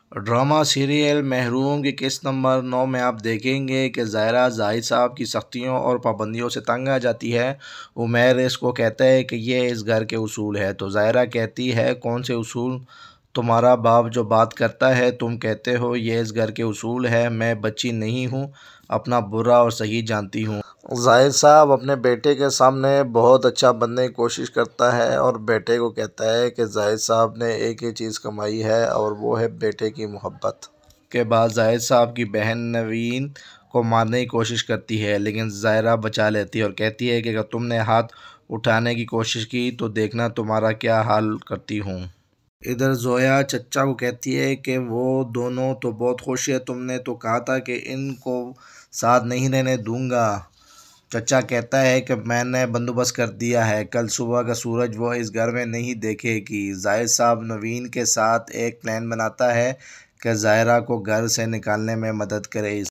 Drama serial महरूम की किस्त नंबर 9 में आप देखेंगे कि ज़ाहिरा जाहिद साहब की सख्तियों और पाबंदियों से तंग आ जाती है। उमैर इसको कहता है कि ये इस घर के उसूल है, तो ज़ाहिरा कहती है कौन से उसूल? तुम्हारा बाप जो बात करता है तुम कहते हो ये इस घर के उसूल है। मैं बच्ची नहीं हूँ, अपना बुरा और सही जानती हूँ। जाहिद साहब अपने बेटे के सामने बहुत अच्छा बनने की कोशिश करता है और बेटे को कहता है कि जाहिद साहब ने एक ही चीज़ कमाई है और वो है बेटे की मोहब्बत। के बाद जाहिद साहब की बहन नवीन को मारने की कोशिश करती है, लेकिन ज़ाहिरा बचा लेती है और कहती है कि अगर तुमने हाथ उठाने की कोशिश की तो देखना तुम्हारा क्या हाल करती हूँ। इधर जोया चचा को कहती है कि वो दोनों तो बहुत खुश है, तुमने तो कहा था कि इनको साथ नहीं रहने दूंगा। चचा कहता है कि मैंने बंदोबस्त कर दिया है, कल सुबह का सूरज वो इस घर में नहीं देखेगी। जाहिद साहब नवीन के साथ एक प्लान बनाता है कि ज़ाहिरा को घर से निकालने में मदद करे।